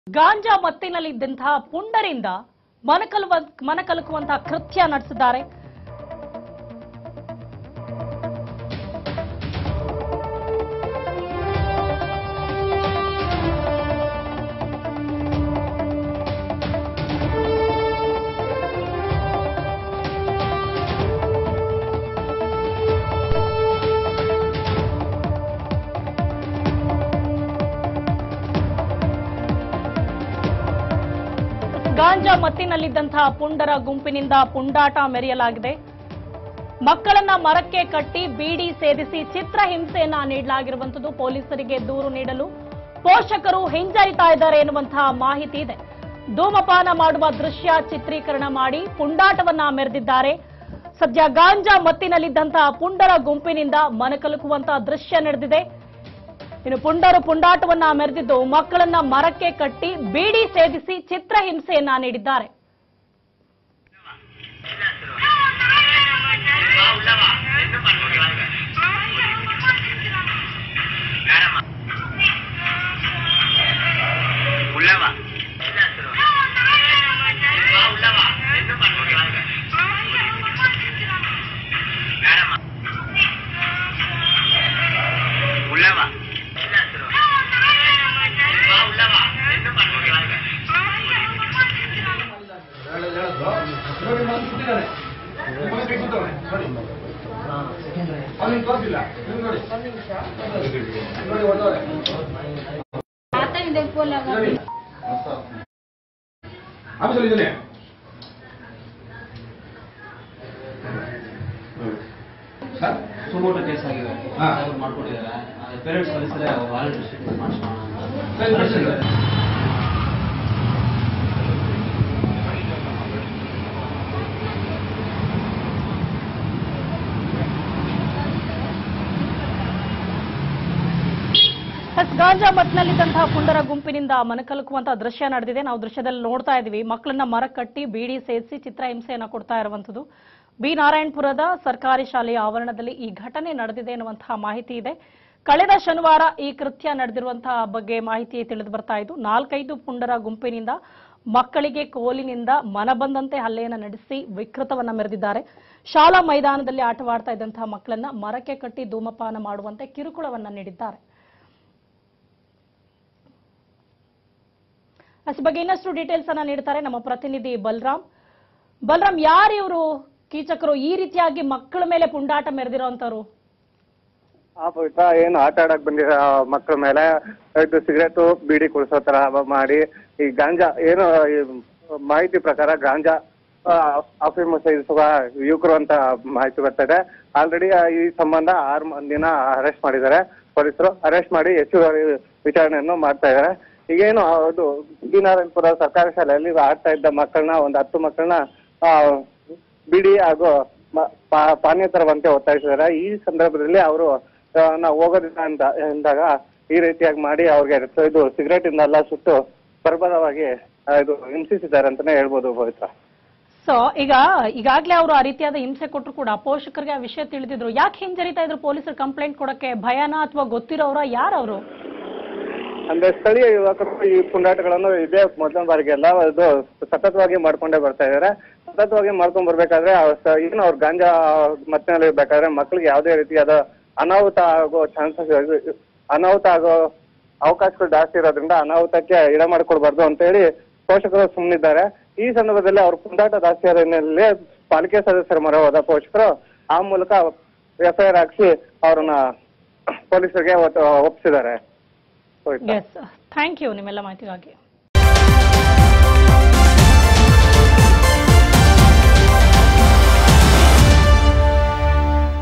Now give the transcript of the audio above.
ಗಾಂಜಾ ಮತ್ತಿನಲ್ಲಿದ್ದಂತಹ ಪುಂಡರಿಂದ ಮನಕಲುಕುವಂತಹ ಕೃತ್ಯ ನಡೆಸಿದ್ದಾರೆ. ಗಾಂಜಾ ಮತ್ತಿನಲ್ಲಿದ್ದಂತಹ ಪುಂಡರ ಗುಂಪಿನಿಂದ ಪುಂಡಾಟ ಮೆರೆಯಲಾಗಿದೆ. ಮಕ್ಕಳನ್ನ ಮರಕ್ಕೆ ಕಟ್ಟಿ ಬೀಡಿ ಸೇದಿಸಿ ಚಿತ್ರಹಿಂಸೆಯನ್ನ ನೀಡಲಾಗಿರುವಂತದ್ದು. ಪೊಲೀಸರಿಗೆ ದೂರು ನೀಡಲು ಪೋಷಕರು ಹಿಂಜರಿತಾ ಇದ್ದಾರೆ ಎನ್ನುವಂತಹ ಮಾಹಿತಿ ಇದೆ. ಧೂಮಪಾನ ಮಾಡುವ ದೃಶ್ಯ ಚಿತ್ರೀಕರಣ ಮಾಡಿ ಪುಂಡಾಟವನ್ನ ಮೆರೆದಿದ್ದಾರೆ. ಸದ್ಯ ಗಾಂಜಾ ಮತ್ತಿನಲ್ಲಿದ್ದಂತಹ ಪುಂಡರ ಗುಂಪಿನಿಂದ ಮನಕಲುಕುವಂತಹ ದೃಶ್ಯ ನಡೆದಿದೆ. ಇನ್ನು ಪುಂಡರು ಪುಂಡಾಟವನ್ನ ಮೆರೆದಿದ್ದು ಮಕ್ಕಳನ್ನ ಮರಕ್ಕೆ ಕಟ್ಟಿ ಬೀಡಿ ಸೇದಿಸಿ ಚಿತ್ರಹಿಂಸೆಯನ್ನ ನೀಡಿದ್ದಾರೆ. ಸುಮೋಟೋ ಕೇಸ್ ಆಗಿದೆ ಮಾಡ್ಕೊಂಡಿದ್ದಾರೆ. ಪೇರೆಂಟ್ಸ್ ಕಳಿಸಿದ್ರೆ ವಾರಂಟ್ ಡಿಸ್ಟ್ರಿಕ್ಟ್ ಮಾಡಿಸ್ಕೊಳ್ಳೋಣ. ಗಾಂಜಾ ಮತ್ತಿನಲ್ಲಿದ್ದಂತಹ ಪುಂಡರ ಗುಂಪಿನಿಂದ ಮನಕಲುಕುವಂತಹ ದೃಶ್ಯ ನಡೆದಿದೆ. ನಾವು ದೃಶ್ಯದಲ್ಲಿ ನೋಡ್ತಾ ಇದ್ದೀವಿ. ಮಕ್ಕಳನ್ನ ಮರ ಕಟ್ಟಿ ಬೀಡಿ ಸೇರಿಸಿ ಚಿತ್ರಹಿಂಸೆಯನ್ನ ಕೊಡ್ತಾ ಇರುವಂತದ್ದು. ಬಿ ನಾರಾಯಣಪುರದ ಸರ್ಕಾರಿ ಶಾಲೆಯ ಆವರಣದಲ್ಲಿ ಈ ಘಟನೆ ನಡೆದಿದೆ ಎನ್ನುವಂತಹ ಮಾಹಿತಿ ಇದೆ. ಕಳೆದ ಶನಿವಾರ ಈ ಕೃತ್ಯ ನಡೆದಿರುವಂತಹ ಬಗ್ಗೆ ಮಾಹಿತಿ ತಿಳಿದು ಬರ್ತಾ ಇದ್ದು 4-5 ಪುಂಡರ ಗುಂಪಿನಿಂದ ಮಕ್ಕಳಿಗೆ ಕೋಲಿನಿಂದ ಮನಬಂದಂತೆ ಹಲ್ಲೆಯನ್ನ ನಡೆಸಿ ವಿಕೃತವನ್ನ ಮೆರೆದಿದ್ದಾರೆ. ಶಾಲಾ ಮೈದಾನದಲ್ಲಿ ಆಟವಾಡ್ತಾ ಇದ್ದಂತಹ ಮಕ್ಕಳನ್ನ ಮರಕ್ಕೆ ಕಟ್ಟಿ ಧೂಮಪಾನ ಮಾಡುವಂತೆ ಕಿರುಕುಳವನ್ನ ನೀಡಿದ್ದಾರೆ. ಅದ್ರ ಬಗ್ಗೆ ಇನ್ನಷ್ಟು ಡೀಟೇಲ್ಸ್ ಅನ್ನ ನೀಡ್ತಾರೆ ನಮ್ಮ ಪ್ರತಿನಿಧಿ ಬಲರಾಮ್. ಯಾರು ಇವರು ಕೀಚಕರು ಈ ರೀತಿಯಾಗಿ ಮಕ್ಕಳ ಮೇಲೆ ಪುಂಡಾಟ ಮೆರೆದಿರೋಂತವ್ರು? ಪವಿತ್ರ ಏನು ಆಟ ಆಡಕ್ ಬಂದಿರೋ ಮಕ್ಕಳ ಮೇಲೆ ಸಿಗರೇಟ್ ಬೀಡಿ ಕುಡಿಸೋ ತರ ಮಾಡಿ ಈ ಗಾಂಜಾ ಏನು ಮಾಹಿತಿ ಪ್ರಕಾರ ಗಾಂಜಾ ಅಫೀಮು ಸೇವಿಸುವ ಯುವಕರು ಅಂತ ಮಾಹಿತಿ ಬರ್ತಾ ಇದೆ. ಆಲ್ರೆಡಿ ಈ ಸಂಬಂಧ 6 ಮಂದಿನ ಅರೆಸ್ಟ್ ಮಾಡಿದ್ದಾರೆ ಪೊಲೀಸರು. ಅರೆಸ್ಟ್ ಮಾಡಿ ಹೆಚ್ಚುವರಿ ವಿಚಾರಣೆಯನ್ನು ಮಾಡ್ತಾ ಇದ್ದಾರೆ. ಈಗೇನು ಅದು ಬಿ ನಾರಾಯಣಪುರ ಸರ್ಕಾರಿ ಶಾಲೆಯಲ್ಲಿ ಆಡ್ತಾ ಇದ್ದ ಮಕ್ಕಳನ್ನ ಒಂದು 10 ಮಕ್ಕಳನ್ನ ಬಿಡಿ ಹಾಗೂ ಪಾನೀಯ ತರುವಂತೆ ಒತ್ತಾಯಿಸಿದ್ದಾರೆ. ಈ ಸಂದರ್ಭದಲ್ಲಿ ಅವರು ನಾವು ಹೋಗೋದಿಲ್ಲ ಅಂತ ಎಂದಾಗ ಈ ರೀತಿಯಾಗಿ ಮಾಡಿ ಅವ್ರಿಗೆ ಇದು ಸಿಗರೇಟ್ ಇಂದ ಸುಟ್ಟು ಬರ್ಬರವಾಗಿ ಇದು ಹಿಂಸಿಸಿದ್ದಾರೆ ಅಂತಾನೆ ಹೇಳ್ಬೋದು ಪವಿತ್ರ. ಸೊ ಈಗಾಗ್ಲೇ ಅವರು ಆ ರೀತಿಯಾದ ಹಿಂಸೆ ಕೊಟ್ಟರು ಕೂಡ ಪೋಷಕರಿಗೆ ಆ ವಿಷಯ ತಿಳಿದಿದ್ರು. ಯಾಕೆ ಹಿಂಜರಿತಾ ಇದ್ರು ಪೊಲೀಸರು ಕಂಪ್ಲೇಂಟ್ ಕೊಡಕ್ಕೆ? ಭಯನಾ ಅಥವಾ ಗೊತ್ತಿರೋರ ಯಾರವರು? ಅಂದ್ರೆ ಸ್ಥಳೀಯ ಯುವಕರು ಈ ಪುಂಡಾಟಗಳನ್ನು ಇದೇ ಮೊದಲ ಬಾರಿಗೆಲ್ಲ ಇದು ಸತತವಾಗಿ ಮಾಡ್ಕೊಂಡೇ ಬರ್ತಾ ಇದಾರೆ. ಸತತವಾಗಿ ಮಾಡ್ಕೊಂಡ್ ಬರ್ಬೇಕಾದ್ರೆ ಏನು ಅವ್ರ ಗಾಂಜಾ ಮತ್ತಿನಲ್ಲಿ ಇರ್ಬೇಕಾದ್ರೆ ಮಕ್ಕಳಿಗೆ ಯಾವುದೇ ರೀತಿಯಾದ ಅನಾಹುತ ಆಗೋ ಅವಕಾಶಗಳು ಜಾಸ್ತಿ ಇರೋದ್ರಿಂದ ಅನಾಹುತಕ್ಕೆ ಇಡ ಮಾಡಿಕೊಡ್ಬಾರ್ದು ಅಂತ ಹೇಳಿ ಪೋಷಕರು ಸುಮ್ಮನಿದ್ದಾರೆ. ಈ ಸಂದರ್ಭದಲ್ಲಿ ಅವ್ರ ಪುಂಡಾಟ ಜಾಸ್ತಿ ಆದ ಹಿನ್ನೆಲೆಯಲ್ಲಿ ಪಾಲಿಕೆ ಸದಸ್ಯರ ಮೊರೆ ಹೋದ ಪೋಷಕರು ಆ ಮೂಲಕ FIR ಹಾಕಿಸಿ ಅವ್ರನ್ನ ಪೊಲೀಸರಿಗೆ ಒಪ್ಪಿಸಿದ್ದಾರೆ. ಥ್ಯಾಂಕ್ ಯು ನಿಮ್ಮೆಲ್ಲ ಮಾಹಿತಿಗಾಗಿ.